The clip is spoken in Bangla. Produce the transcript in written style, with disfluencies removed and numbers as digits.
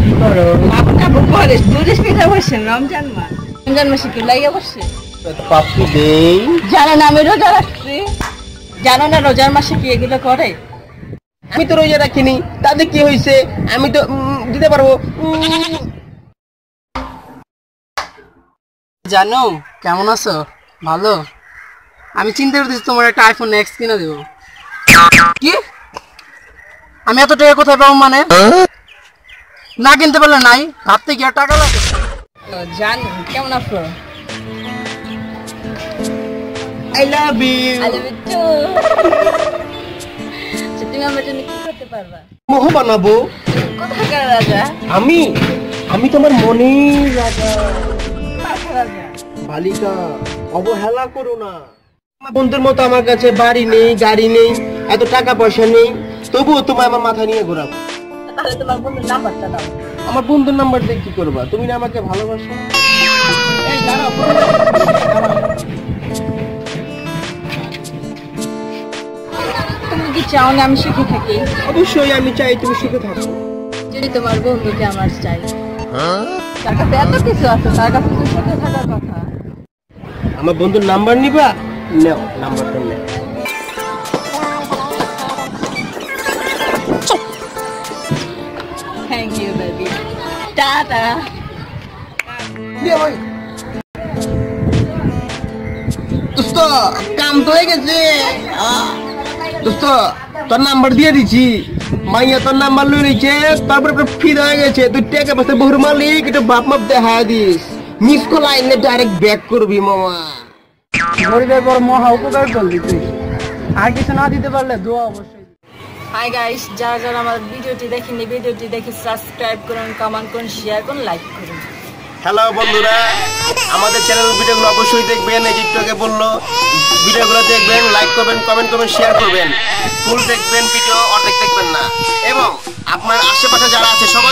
কি করো আপনা বলে দুদিস পিঠা বসছেন রমজান মাসে কি লাগে বসছে পাপ্পু দেই জানো না আমি রোজা রাখছি জানো না রোজার মাসে কি এগুলো করে আমি তো রোজা রাখিনি তাতে কি হয়েছে আমি তো দিতে পারবো জানো কেমন আছো ভালো আমি চিন্তা করতেছি তোমার একটা আইফোন এক্স কিনে দেবো কি আমি এত টাকা কোথায় পাবো মানে না কিনতে পারলে নাই ভাবতে কি আর টাকা লাগে জানো কেমন আছো I love you I love you too তুমি আমার জন্য কি করতে পারবা মোহ বানাবো কোথাকার রাজা আমি তোমার মনের রাজা রাজা বালিকা অবহেলা করো না আমার বন্ধুর মতো আমার কাছে বাড়ি নেই গাড়ি নেই এত টাকা পয়সা নেই তবুও তোমায় আমার মাথা নিয়ে ঘোরাবো তাহলে তোমার বন্ধুর নাম্বারটা দাও আমার বন্ধুর নাম্বার দিয়ে কি করবা তুমি না আমাকে ভালোবাসো এই দাঁড়াও তুমি কি চাও না আমি সুখে থাকি অবশ্যই আমি চাই তুমি সুখে থাকো যদি তোমার বন্ধুকে আমার চাই তার কাছে এত কিছু আছে তার কাছে তো সুখে থাকার কথা আমার বন্ধুর নাম্বার নিবা নাও নাম্বারটা নাও থ্যাংক ইউ বেবি টাটা দোস্ত কাম তো হয়ে গেছে দোস্ত তোর নাম্বার দিয়ে দিছি মাইয়া তোর নাম্বার লই নিছে তারপরে ফির হয়ে গেছে তুই টেকে বসে বহুর মালিক একটু বাপ মাপ দেখা দিস মিস কল আইনে ডাইরেক্ট ব্যাক করবি মামা গরিবের বড় মহা উপকার করলি তুই আর কিছু না দিতে পারলে দোয়া অবশ্যই হাই গাইস যারা যারা আমার ভিডিওটি দেখেননি ভিডিওটি দেখে সাবস্ক্রাইব করুন কমেন্ট করুন শেয়ার করুন লাইক করুন হ্যালো বন্ধুরা আমাদের চ্যানেলের ভিডিওগুলো অবশ্যই দেখবেন এই টিকটকে বললো ভিডিওগুলো দেখবেন লাইক করবেন কমেন্ট করবেন শেয়ার করবেন ফুল দেখবেন ভিডিও অর্ধেক দেখবেন না এবং আপনার আশেপাশে যারা আছে সবাই